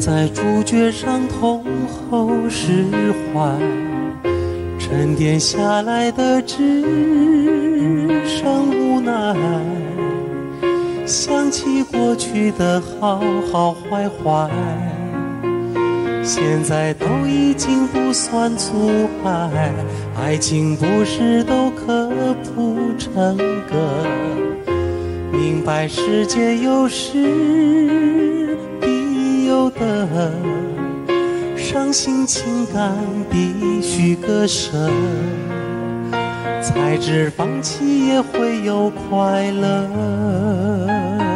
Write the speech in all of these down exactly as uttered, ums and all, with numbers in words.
在主角伤痛后释怀，沉淀下来的只剩无奈。想起过去的好好坏坏，现在都已经不算阻碍。爱情不是都可谱成歌，明白世界有失必有得，伤心情感必须割舍，才知放弃也会有快乐。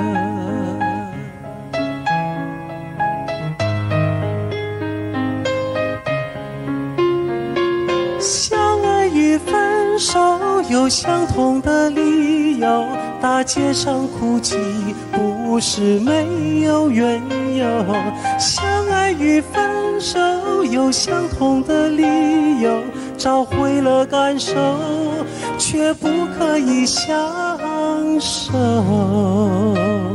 相爱与分手有相同的理由，大街上哭泣不是没有缘由。相爱与分手有相同的理由，找回了感受，却不可以相守。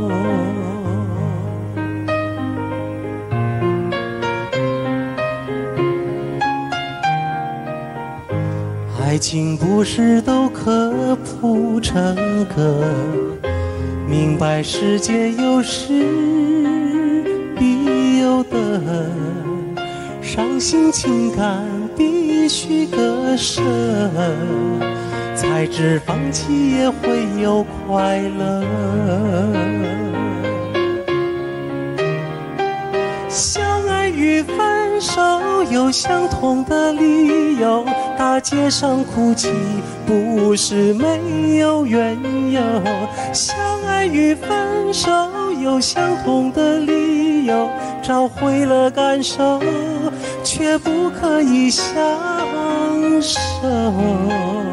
爱情不是都可谱成歌，明白世界有失必有得，伤心情感必须割舍，才知放弃也会有快乐。相爱与分手有相同的理由，大街上哭泣不是没有缘由。相爱与分手有相同的理由，找回了感受，却不可以相守。